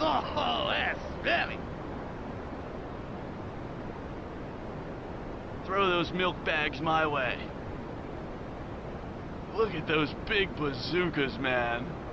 Oh, that's heavy. Throw those milk bags my way. Look at those big bazookas, man.